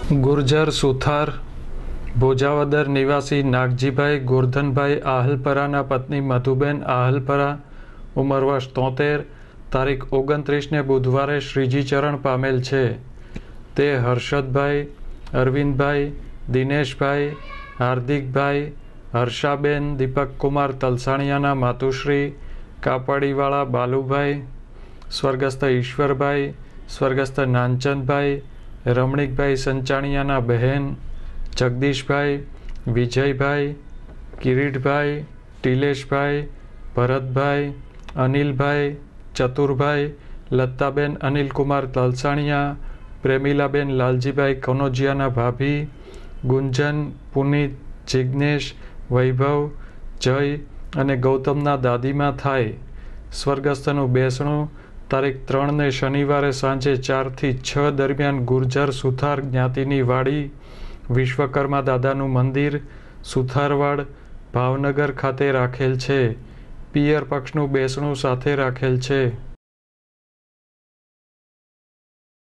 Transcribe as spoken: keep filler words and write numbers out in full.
ગુર્જર સુથાર ભોજાવદર નિવાસી નાગજીભાઈ ગોરધનભાઈ આહલપરાના પત્ની મધુબેન આહલપરા ઉંમર વર્ષ તોતેર તારીખ ઓગણત્રીસને બુધવારે શ્રીજીચરણ પામેલ છે. તે હર્ષદભાઈ, અરવિંદભાઈ, દિનેશભાઈ, હાર્દિકભાઈ, હર્ષાબેન દીપકકુમાર તલસાણિયાના માતુશ્રી, કાપડીવાળા બાલુભાઈ, સ્વર્ગસ્થ ઈશ્વરભાઈ, સ્વર્ગસ્થ નાનચંદભાઈ, રમણીકભાઈ સંચાણિયાના બહેન, જગદીશભાઈ, વિજયભાઈ, કિરીટભાઈ, ટીલેશભાઈ, ભરતભાઈ, અનિલભાઈ, ચતુરભાઈ, લત્તાબેન અનિલકુમાર તલસાણિયા, પ્રેમીલાબેન લાલજીભાઈ કનોજિયાના ભાભી, ગુંજન, પુનિત, જિજ્ઞેશ, વૈભવ, જય અને ગૌતમના દાદીમાં થાય. સ્વર્ગસ્થનું બેસણું તારીખ ત્રણને શનિવારે સાંજે ચારથી છ દરમિયાન ગુર્જર સુથાર જ્ઞાતિની વાડી, વિશ્વકર્મા દાદાનું મંદિર, સુથારવાડ, ભાવનગર ખાતે રાખેલ છે. પિયર પક્ષનું બેસણું સાથે રાખેલ છે.